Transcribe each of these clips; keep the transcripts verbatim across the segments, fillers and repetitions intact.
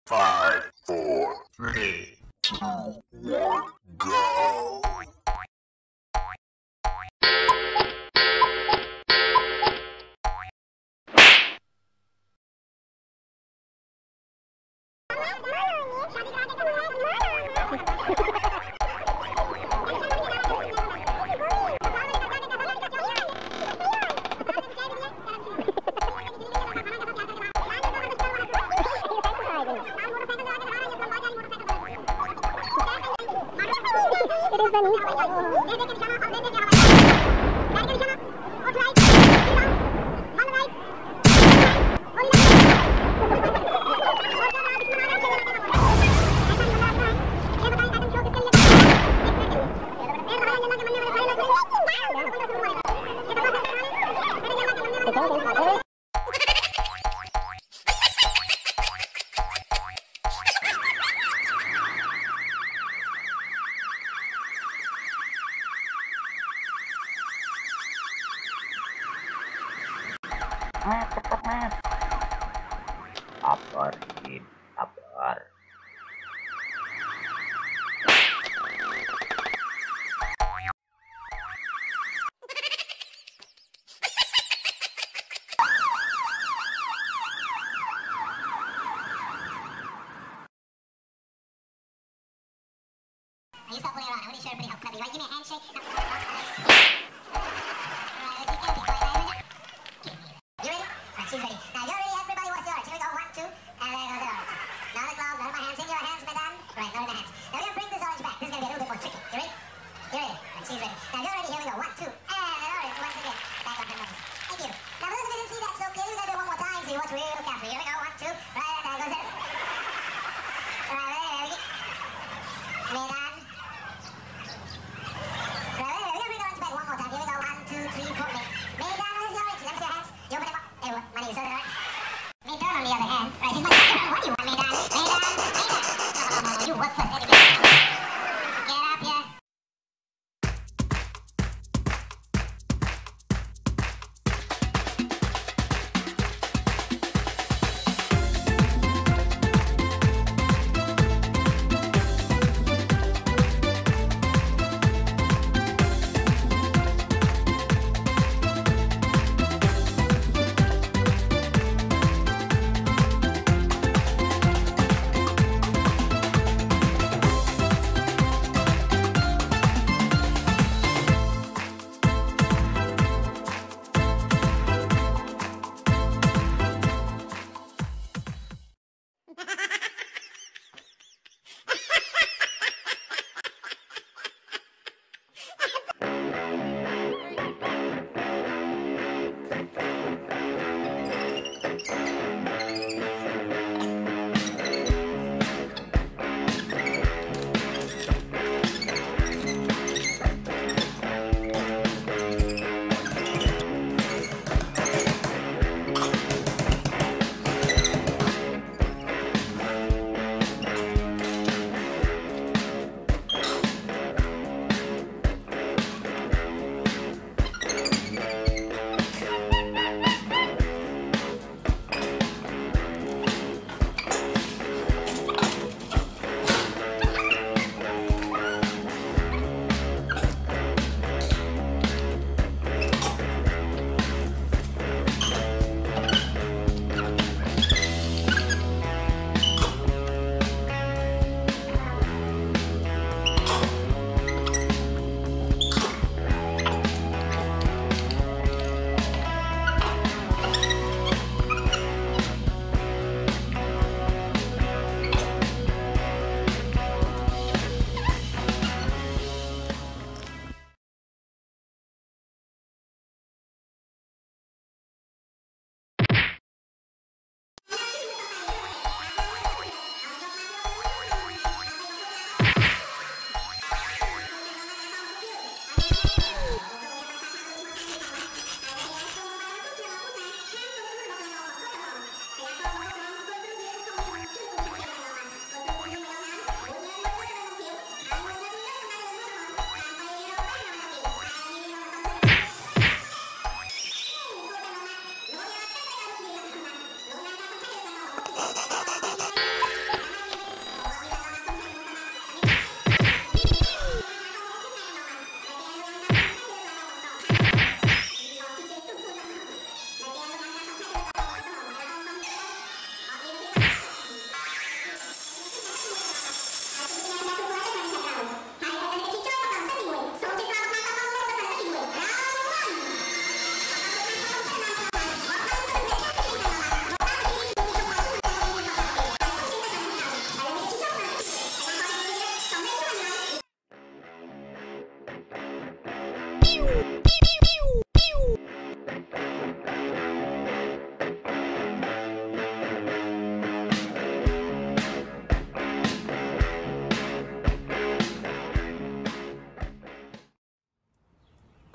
Five, four, three, two, one, go! Mas, cepet mas. Sabar, Jin, sabar. You stop playing around. I want to show everybody how clever you are. Give me a handshake. No. You ready? Alright, she's ready. Now you're ready, everybody, what's yours? Here we go, one, two, and there goes the orange. Now the glove, none of my hands in your hands, madame. Right, none of the hands. Now we're gonna bring this orange back. This is gonna be a little bit more tricky. You ready? You ready? Alright, she's ready. Now you're ready, here we go, one, two, and an orange once again. Back up the nose. Thank you. Now for those of you who didn't see that so clearly, we're gonna do it one more time so you watch real carefully. Here we go, one, two, right, there goes it. Right, ready, ready. Madame. Right, ready, ready. We're gonna bring the orange back one more time.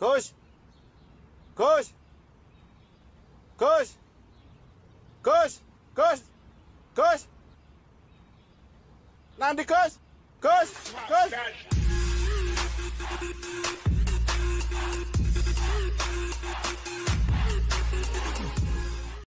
Kus. Kus. Kus. Kus. Kus. Kus. Nanti Kus. Kus. Kus.